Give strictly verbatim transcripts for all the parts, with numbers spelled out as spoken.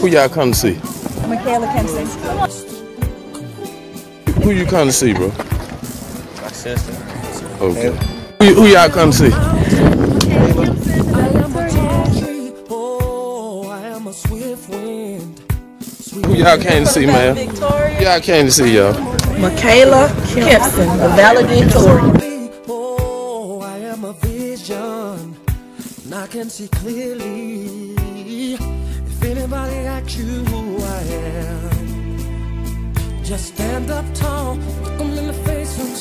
Who y'all come to see? Michaela Kempson. Who you come to see, bro? My sister. Okay. Who, who y'all come to see? Who y'all came to see, man? Y'all came to see, y'all. Michaela Kempson, the valedictorian. Oh, I am a vision, and I can see clearly. If anybody asks you who I am, just stand up tall, look them in the face and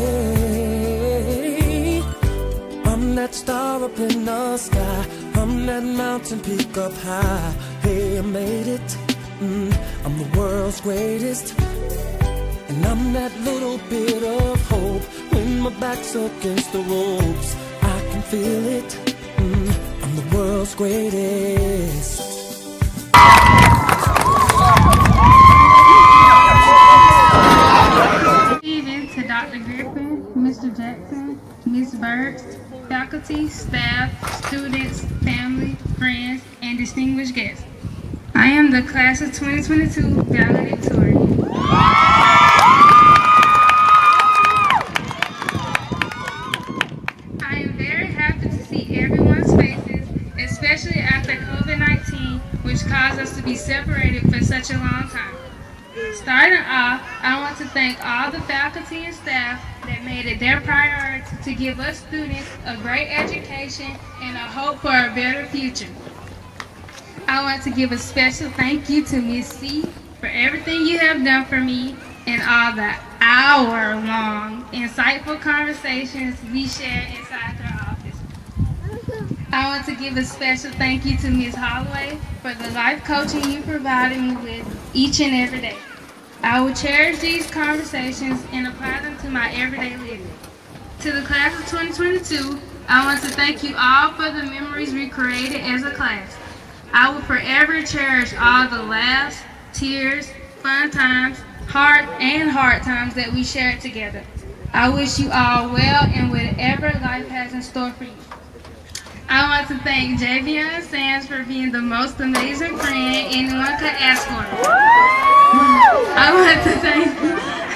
say, I'm that star up in the sky, I'm that mountain peak up high. Hey, I made it, mm, I'm the world's greatest. And I'm that little bit of hope. When my back's against the ropes, I can feel it, mm, I'm the world's greatest. Good evening to Doctor Griffin, Mister Jackson, Miz Burks, faculty, staff, students, family, friends, and distinguished guests. I am the class of twenty twenty-two valedictorian. I am very happy to see everyone's faces, especially after COVID nineteen, which caused us to be separated for such a long time. Starting off, I want to thank all the faculty and staff that made it their priority to give us students a great education and a hope for a better future. I want to give a special thank you to Miz C for everything you have done for me and all the hour-long insightful conversations we shared inside their office. I want to give a special thank you to Miz Holloway for the life coaching you provided me with each and every day. I will cherish these conversations and apply them to my everyday living. To the class of twenty twenty-two, I want to thank you all for the memories we created as a class. I will forever cherish all the laughs, tears, fun times, hard and hard times that we shared together. I wish you all well in whatever life has in store for you. I want to thank Javion Sands for being the most amazing friend anyone could ask for. I want to thank you.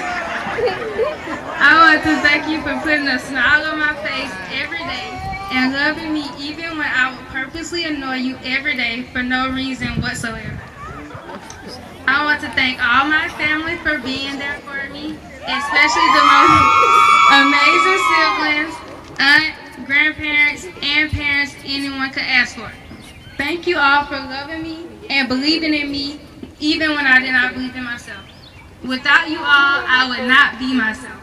I want to thank you for putting a smile on my face every day and loving me even when I would purposely annoy you every day for no reason whatsoever. I want to thank all my family for being there for me, especially the most amazing siblings, aunt, grandparents, and parents anyone could ask for. Thank you all for loving me and believing in me even when I did not believe in myself. Without you all, I would not be myself.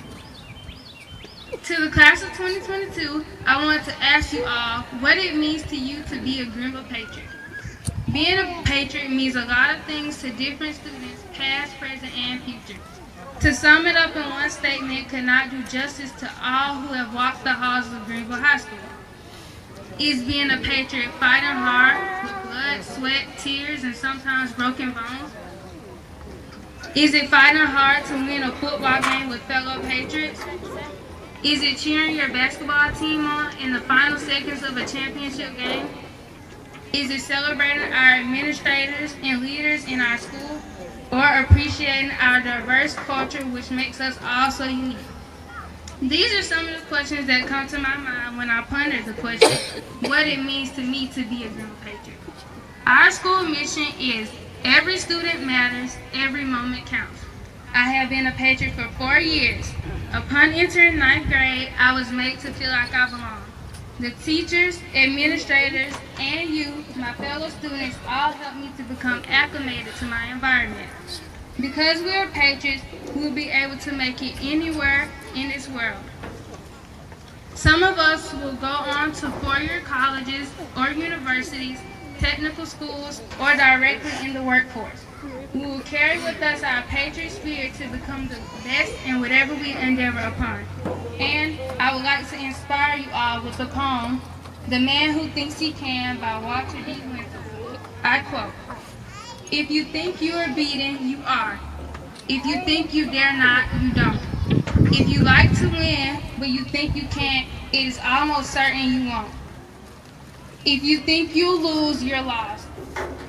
To the class of twenty twenty-two, I want to ask you all what it means to you to be a Greenville Patriot. Being a Patriot means a lot of things to different students, past, present, and future. To sum it up in one statement could not do justice to all who have walked the halls of Greenville High School. Is being a Patriot fighting hard with blood, sweat, tears, and sometimes broken bones? Is it fighting hard to win a football game with fellow Patriots? Is it cheering your basketball team on in the final seconds of a championship game? Is it celebrating our administrators and leaders in our school? Or appreciating our diverse culture which makes us all so unique? These are some of the questions that come to my mind when I ponder the question, what it means to me to be a Greenville Patriot. Our school mission is, every student matters, every moment counts. I have been a Patriot for four years. Upon entering ninth grade, I was made to feel like I belong. The teachers, administrators, and you, my fellow students, all helped me to become acclimated to my environment. Because we are Patriots, we will be able to make it anywhere in this world. Some of us will go on to four-year colleges or universities, technical schools, or directly in the workforce. We will carry with us our Patriot spirit to become the best in whatever we endeavor upon. And I would like to inspire you all with the poem, The Man Who Thinks He Can by Walter D. Winthorpe. I quote, "If you think you are beaten, you are. If you think you dare not, you don't. If you like to win, but you think you can't, it is almost certain you won't. If you think you'll lose, you're lost.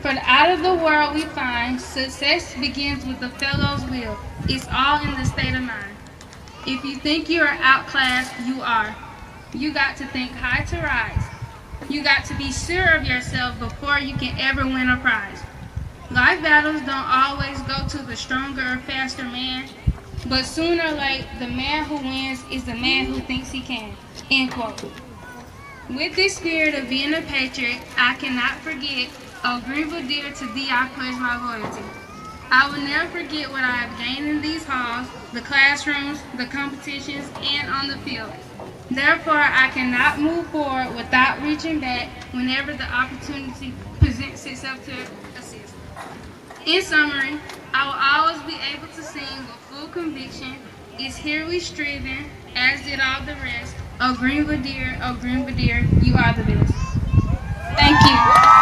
For out of the world we find success begins with the fellow's will. It's all in the state of mind. If you think you are outclassed, you are. You got to think high to rise. You got to be sure of yourself before you can ever win a prize. Life battles don't always go to the stronger or faster man, but sooner or later, the man who wins is the man who thinks he can. End quote. With this spirit of being a patriot, I cannot forget, oh Greenville dear, to thee I pledge my loyalty. I will never forget what I have gained in these halls, the classrooms, the competitions, and on the field. Therefore, I cannot move forward without reaching back whenever the opportunity presents itself to assist. In summary, I will always be able to sing with full conviction, it's here we striving, as did all the rest. Oh Greenville dear, oh Greenville dear, you are the best. Thank you.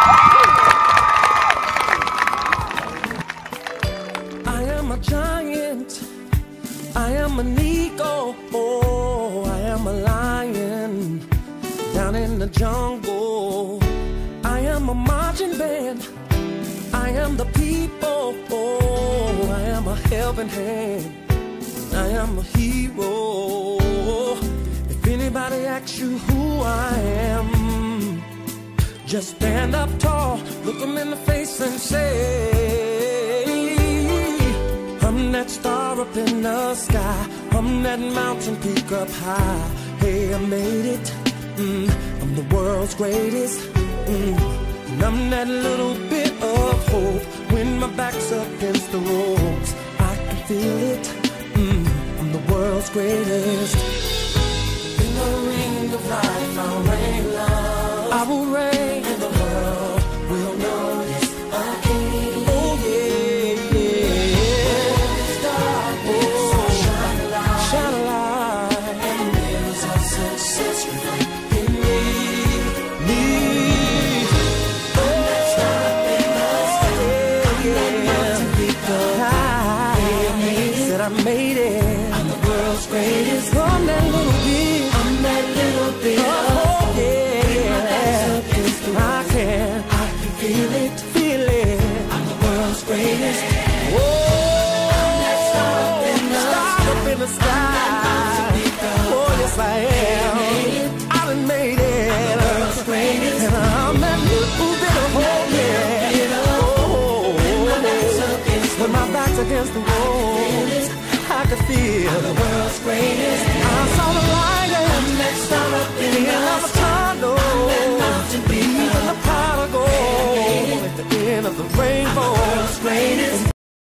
I am a giant, I am an eagle, oh, I am a lion down in the jungle. I am a marching band, I am the people, oh, I am a helping hand, I am a hero. If anybody asks you who I am, just stand up tall, look them in the face and say, I'm that star up in the sky, I'm that mountain peak up high. Hey, I made it, mm, I'm the world's greatest, mm, and I'm that little bit of hope. When my back's up against the ropes, I can feel it, mm, I'm the world's greatest. In the ring of life, I'll reign love, I will reign, and the world will notice a king. Oh yeah, yeah. Darkness, oh, shine a light, shine a light, and the mirrors of success reflect in me, me. I'm that star up in the sky, I'm that mountain peak up high. Said I made it, I'm the world's greatest. I'm that little bit, I'm that little bit of hope. I can, I can feel it, feel it. I'm the world's greatest. Whoa, I'm that star up in the star up in the sky. Oh yes I am. I done made it. I'm the world's greatest. And I'm that little bit of hope. Yeah. Oh, when my back's against the wall, I can feel I'm the world's greatest. I saw the light and I'm that star up in the tunnel. Even the pot of gold at the end of the rainbow.